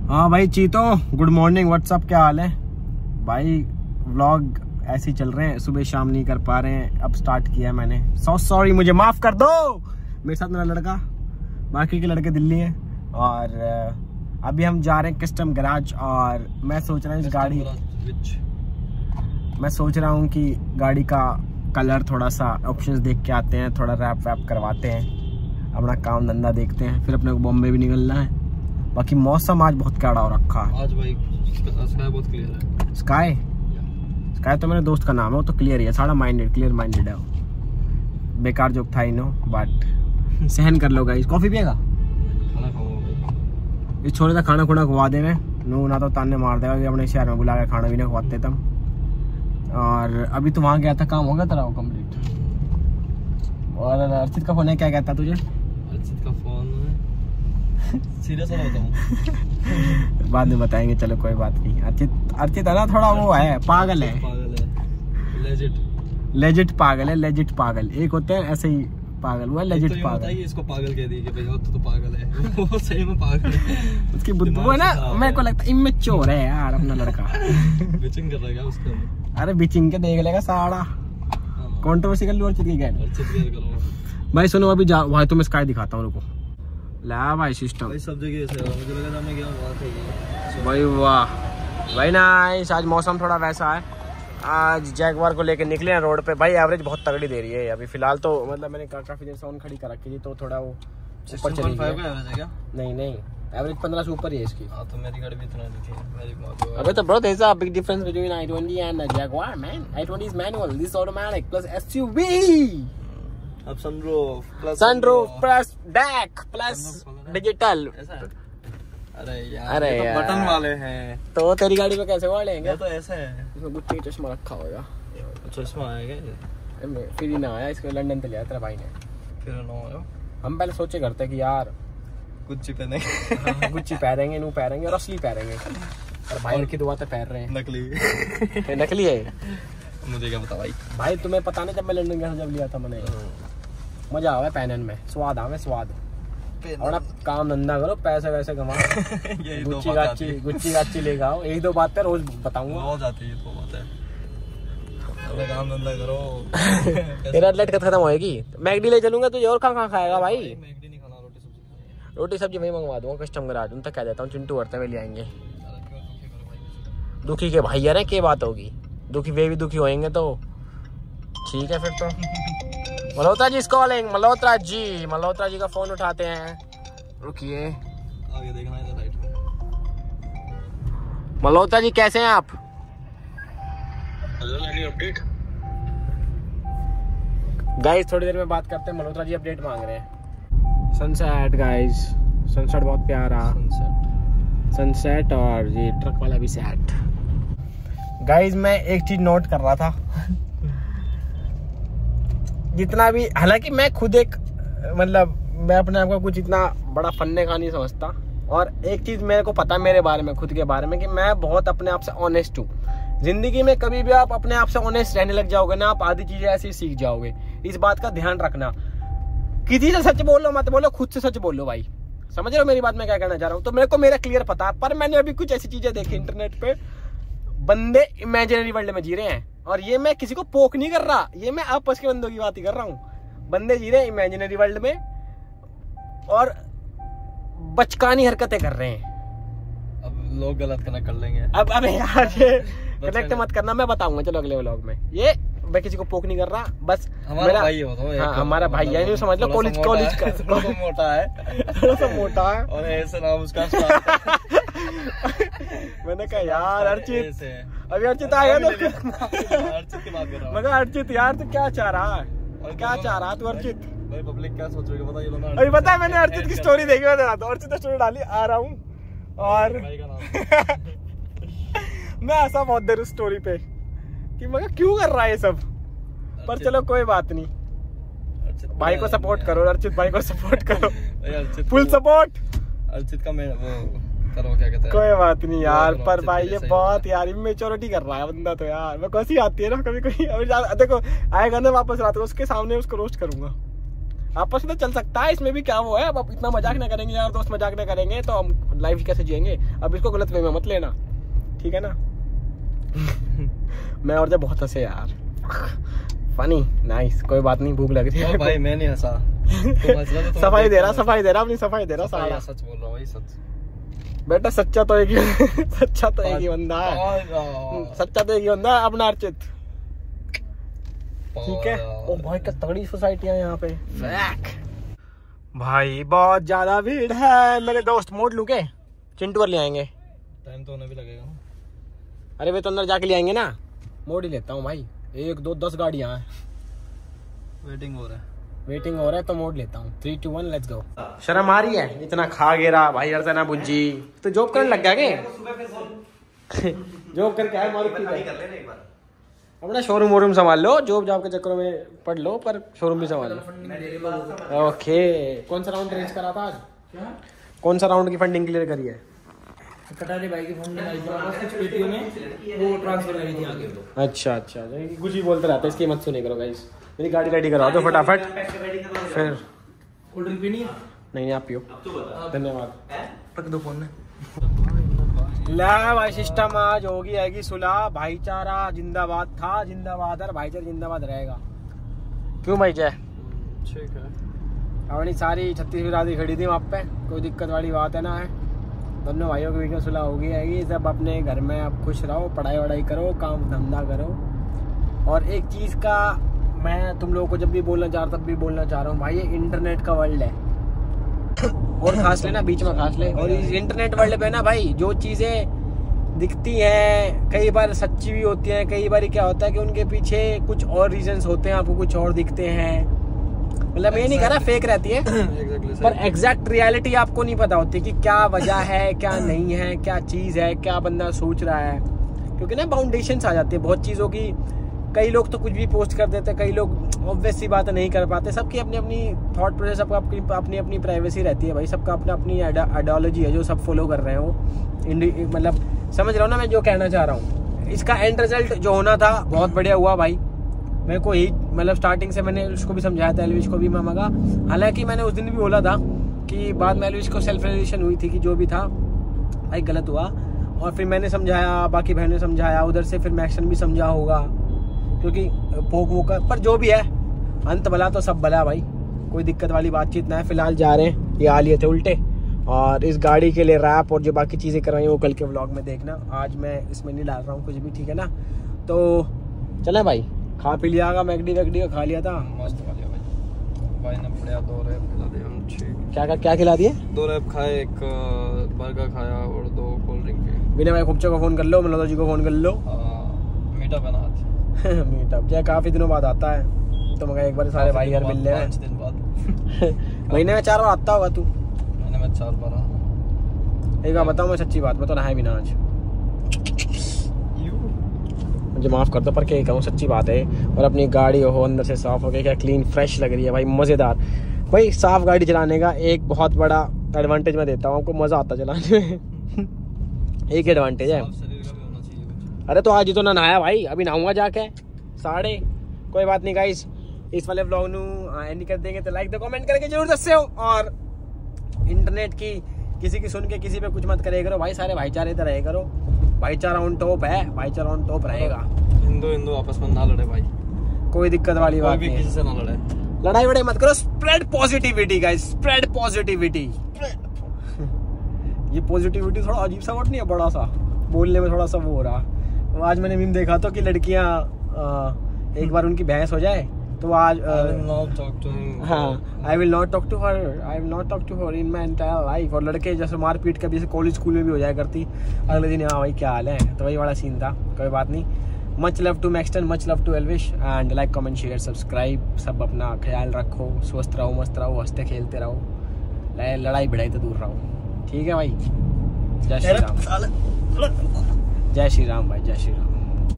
हाँ भाई चीतो, good morning, WhatsApp, क्या हाल है भाई। व्लॉग ऐसे ही चल रहे हैं, सुबह शाम नहीं कर पा रहे हैं, अब स्टार्ट किया है मैंने। सॉरी, मुझे माफ कर दो। मेरे साथ मेरा लड़का, बाकी के लड़के दिल्ली हैं और अभी हम जा रहे हैं कस्टम गैराज। और मैं सोच रहा हूँ कि गाड़ी का कलर थोड़ा सा ऑप्शंस देख के आते हैं, थोड़ा रैप वैप करवाते हैं, अपना काम धंधा देखते हैं, फिर अपने को बॉम्बे भी निकलना है। बाकी मौसम आज बहुत कड़ा हो रखा है। आज भाई स्काई बहुत क्लियर है। स्काई तो मेरे दोस्त का नाम है, वो तो क्लियर ही है, सारा क्लियर माइंडेड है वो। बेकार जोक था नो, बट सहन कर लो गाइस। कॉफी पिएगा? खाना खाऊंगा। इस छोरे का खाना खुना खवा दे रहे नो, ना तो ताने मार देगा कि अपने शहर में बुला के खाना भी नहीं खवाते तुम। और अभी तो वहाँ गया था, काम हो गया तेरा वो कम्प्लीट। और अर्चित का फोन है, क्या कहता तुझे? अर्चित का फोन सीरियस हो रहा हूँ बाद में बताएंगे, चलो कोई बात नहीं। अर्चित है ना, थोड़ा वो है, पागल है, लेजिट पागल। एक होते हैं ऐसे ही पागल, वो है लेजिट तो पागल। इसको पागल कह दी कि भाई तो पागल है वो सही में पागल है। उसकी बुद्धि वो ना, मेरे को लगता है इमेच्योर है यार अपना लड़का। बिचिंग कर रहा है उसका? अरे बिचिंग के देख लेगा साड़ा। कंट्रोवर्सी कर लो अर्चित की भाई। सुनो अभी भाई तुम्हें स्काई दिखाता हूँ, रुको। ला भाई सिस्टम भाई सब जगह ऐसे है, मुझे लगा मैं गया वहां पे भाई। वाह भाई नाइस। आज मौसम थोड़ा वैसा है, आज जैगवार को लेके निकले हैं रोड पे भाई। एवरेज बहुत तगड़ी दे रही है अभी फिलहाल तो, मतलब मैंने काफी देर से ऑन खड़ी कर रखी थी तो थोड़ा वो ऊपर चली गई है क्या? नहीं एवरेज 15 से ऊपर ही है इसकी। हां तो मेरी गाड़ी भी इतना दी थी मेरी। अबे तो bro there is a big difference between i20 and Jaguar man. i20 is manual, this automatic plus SUV. अब sunroof plus back plus digital. अरे यार तो बटन वाले हैं, तो तेरी गाड़ी पे कैसे वालेंगे? ये तो ऐसा है, इसमें गुच्ची का चश्मा रखा होगा। चश्मा आएगा फिर ही ना आया, इसको लंदन से लिया तेरा भाई ने। फिर ना आया। हम पहले सोचे करते कि यार गुच्ची पहनेंगे, गुच्ची पहनेंगे, नू पहनेंगे और असली पहनेंगे। और भाई की दुआ तो पहन रहे हैं, नकली है। मुझे क्या पता भाई तुम्हें पता नहीं, जब मैं लंदन गया जब लिया था मैंने, मजा आवे पहनन में, स्वाद आवे स्वाद। और अब काम धंधा करो, पैसे वैसे कमाओ, गुच्ची गाची ले आओ। यही दो बातें रोज बताऊंगा, रोज आती है तो बात है। काम धंधा करो। तेरा एथलेट खत्म होएगी, मैगडी ले चलूंगा तुझे। और कहाँ खाएगा भाई? मैगडी नहीं खाना, रोटी सब्जी वही मंगवा दूंगा कस्टम करा दूं। तक कह देता हूँ चिंटू वर्ते में ले आएंगे। दुखी के भाई यार क्या बात होगी, दुखी वे भी दुखी होएंगे तो ठीक है। फिर तो मल्होत्रा जी कॉलिंग, मल्होत्रा जी का फोन उठाते हैं। रुकिए, आगे देखना है राइट में। मल्होत्रा जी कैसे हैं आप? अपडेट गाइस, थोड़ी देर में बात करते हैं। मल्होत्रा जी अपडेट मांग रहे हैं। सनसेट गाइस, सनसेट बहुत प्यारा सनसेट। और ये ट्रक वाला भी सेट। गाइस मैं एक चीज नोट कर रहा था, जितना भी, हालांकि मैं खुद एक, मतलब मैं अपने आप को कुछ इतना बड़ा फन्ने का नहीं समझता। और एक चीज मेरे को पता मेरे बारे में, खुद के बारे में, कि मैं बहुत अपने आप से ऑनेस्ट हूँ। जिंदगी में कभी भी आप अपने आप से ऑनेस्ट रहने लग जाओगे ना, आप आधी चीजें ऐसी सीख जाओगे। इस बात का ध्यान रखना, किसी से सच बोलो मत बोलो, खुद से सच बोलो भाई। समझ रहे हो मेरी बात मैं क्या कहना चाह रहा हूँ? तो मेरे को मेरा क्लियर पता है, पर मैंने अभी कुछ ऐसी चीजें देखी इंटरनेट पे, बंदे इमेजिनरी वर्ल्ड में जी रहे हैं। और ये मैं किसी को पोक नहीं कर रहा, ये मैं आपस के बंदों की बात ही कर रहा हूँ। बंदे जी रहे हैं इमेजिनरी वर्ल्ड में और बचकानी हरकतें कर रहे हैं। अब लोग गलत कनेक्ट कर लेंगे। अब अबे यार कनेक्ट मत करना, मैं बताऊंगा चलो अगले व्लॉग में। ये मैं किसी को पोक नहीं कर रहा, बस हमारा भाई हो तो। हाँ हमारा भाई है, जो समझ लो कॉलेज का मोटा है और ऐसा नाम उसका। मैंने कहा यार अर्चित, अभी अर्चित आया तो अर्चित की बात कर रहा हूँ। मैं अर्चित यार तू क्या चाह रहा है, क्या चाह रहा तू अर्चित? भाई पब्लिक क्या सोच रही है पता ये लोग। अभी पता है मैंने अर्चित की स्टोरी देखी, मैंने अर्चित ने स्टोरी डाली, आ रहा हूँ और मैं ऐसा बहुत देर उस स्टोरी पे कि मगर क्यों कर रहा है ये सब। पर चलो कोई बात नहीं, भाई को सपोर्ट करो, अर्चित भाई को सपोर्ट करो, फुल सपोर्ट अर्चित का। मैं वो करो क्या कहते हैं, कोई बात नहीं यार। पर भाई ये बहुत यार इमेच्योरिटी कर रहा है बंदा तो यार। मैं कैसी आती है ना कभी कभी, अभी देखो आएगा ना वापस रात को, उसके सामने उसको रोस्ट करूंगा। आपस में तो चल सकता है, इसमें भी क्या वो है। अब इतना मजाक ना करेंगे यार, दोस्त मजाक ना करेंगे तो हम लाइफ कैसे जिएंगे। अब इसको गलत वे में मत लेना, ठीक है ना। मैं और जब बहुत हंसे यार, फनी नाइस, कोई बात नहीं, भूख लग रही है भाई। मैं नहीं हंसा, सफाई दे रहा अपनी सफाई दे रहा सारा। सच बोल रहा हूँ भाई, सच बेटा। सच्चा तो एक ही सच्चा तो एक ही बंदा है, सच्चा तो एक ही बंदा है, अपना अर्चित, ठीक है। ओ भाई क्या तगड़ी सोसाइटियां यहाँ पे भाई, बहुत ज्यादा भीड़ है। मेरे दोस्त मोड़ लूं के चिंटू कर ले आएंगे, टाइम तो होने भी लगेगा। अरे वे तो अंदर जाके ले आएंगे ना, मोड़ ही लेता हूँ भाई। 1 2 10 गाड़ियां हैं, वेटिंग हो रहा है तो मोड़ लेता हूँ। 3 2 1 लेट्स गो। शर्म आ रही है इतना खा गेरा भाई, अर्चना बुज्जी तो जॉब करने लग गया के जॉब करके आए मालिक की तरह। अपना शोरूम वोरूम संभाल लो, जॉब के चक्करों में पढ़ लो, पर शोरूम भी संभाल लो। ओके, कौन सा राउंड रेस करा था आज? कौन सा राउंड की फंडिंग क्लियर करी है? कटारे भाई की फंडिंग आई कुछ पेटियों में वो ट्रांसफर करी थी आगे। अच्छा कुछ ही बोलते रहते, इसकी मत सुने करो गाइस। मेरी गाड़ी रेडी कराओ तो फटाफट। फिर कोल्ड ड्रिंक पीनी है? नहीं आप पियो, धन्यवाद। रख दो फोन में। ला भाई सिस्टम आज होगी आएगी सुलह। भाईचारा जिंदाबाद था, जिंदाबाद है, भाईचारा जिंदाबाद रहेगा। क्यों भाई जय? ठीक है। अपनी सारी 36 बिरादरी खड़ी थी वहाँ पे, कोई दिक्कत वाली बात है ना है। दोनों भाइयों के बीच में सुलह होगी आएगी। सब अपने घर में आप खुश रहो, पढ़ाई वढ़ाई करो, काम धंधा करो। और एक चीज़ का मैं तुम लोगों को जब भी बोलना चाह रहा तब भी बोलना चाह रहा हूँ भाई, ये इंटरनेट का वर्ल्ड है। और खास लेना, बीच में खास ले। और इस इंटरनेट वर्ल्ड पे ना भाई, जो चीज़ें दिखती हैं कई बार सच्ची भी होती हैं, कई बार क्या होता है कि उनके पीछे कुछ और रीजंस होते हैं, आपको कुछ और दिखते हैं। मतलब ये नहीं कह रहा फेक रहती है पर एग्जैक्ट रियलिटी आपको नहीं पता होती कि क्या वजह है, क्या नहीं है, क्या चीज़ है, क्या बंदा सोच रहा है। क्योंकि ना बाउंडेशंस आ जाती है बहुत चीज़ों की। कई लोग तो कुछ भी पोस्ट कर देते हैं, कई लोग ऑब्वियस सी बात नहीं कर पाते। सबकी अपनी अपनी थॉट प्रोसेस, सबका अपनी अपनी प्राइवेसी रहती है भाई। सबका अपना अपनी आइडियोलॉजी है जो सब फॉलो कर रहे हो। मतलब समझ रहा हूँ ना मैं जो कहना चाह रहा हूँ। इसका एंड रिजल्ट जो होना था बहुत बढ़िया हुआ भाई। मेरे को ही मतलब स्टार्टिंग से मैंने उसको भी समझाया था, एलविश को भी मामा का। हालांकि मैंने उस दिन भी बोला था कि बाद में एलविश को सेल्फ रियलाइजेशन हुई थी कि जो भी था भाई गलत हुआ। और फिर मैंने समझाया, बाकी बहनों ने समझाया, उधर से फिर मैक्सन भी समझा होगा क्योंकि भोग वोग का। पर जो भी है अंत भला तो सब भला भाई, कोई दिक्कत वाली बातचीत ना है। फिलहाल जा रहे हैं, ये आ लिए थे उल्टे। और इस गाड़ी के लिए रैप और जो बाकी चीज़ें करवाई वो कल के व्लॉग में देखना। आज मैं इसमें नहीं डाल रहा हूँ कुछ भी, ठीक है ना। तो चले भाई, खा पी लिया, मैगडी वैगडी का खा लिया था, मस्त खा लिया भाई ने। बढ़िया 2 रैप खिला दिए हम। ठीक, क्या खिला दिए? 2 रैप खाए, 1 बर्गर खाया और 2 कोल्ड ड्रिंक पिए। बिना भाई खुपचो को फोन कर लो, मल्होत्रा जी को फोन कर लो। मीटअप बना मीटअप जय काफी दिनों बाद आता है तो मगर एक बार सारे भाई यार मिल ले। 5 दिन बाद महीने में 4 बार आता होगा तू? महीने में 4 बार। एक बार बताऊँ मैं सच्ची बात, मैं तो नहाया भी ना आज। मुझे माफ कर दो पर क्या कहूँ, सच्ची बात है। और अपनी गाड़ी हो अंदर से साफ हो गई, क्या क्लीन फ्रेश लग रही है भाई, मजेदार। भाई साफ गाड़ी चलाने का एक बहुत बड़ा एडवांटेज मैं देता हूँ आपको, मजा आता चलाने में। एक एडवांटेज है। अरे तो आज ही तो ना नहाया भाई, अभी नहाऊंगा जाके 3:30। कोई बात नहीं गाइस, इस वाले व्लॉग नू एंड कर देंगे तो लाइक दो, कमेंट करके जरूर दस्यो। और इंटरनेट की किसी की सुन के किसी पे कुछ मत करे करो भाई, सारे भाईचारे तो रहे करो। भाईचारा ऑन टॉप है, भाईचारा ऑन टॉप रहेगा। हिंदू आपस में ना लड़े भाई, कोई दिक्कत वाली बात नहीं, किसी से ना लड़े। लड़ाई वड़ाई मत करो, spread positivity guys, spread positivity. ये पॉजिटिविटी थोड़ा अजीब सा वर्ड नहीं है, बड़ा सा बोलने में थोड़ा सा वो हो रहा। आज मैंने मीम देखा तो कि लड़कियां एक बार उनकी बहस हो जाए तो आज हाँ, I will not talk to her in my entire life. और लड़के जैसे मारपीट कभी जैसे कॉलेज स्कूल में भी हो जाया करती, अगले दिन हाँ भाई क्या हाल है, तो वही बड़ा सीन था। कोई बात नहीं, much love to Maxtern, much love to Elvish and like comment share subscribe. सब अपना ख्याल रखो, स्वस्थ रहो, मस्त रहो, हंसते खेलते रहो, लड़ाई भिड़ाई तो दूर रहो, ठीक है भाई। जय श्री राम, जय श्री राम भाई, जय श्री राम।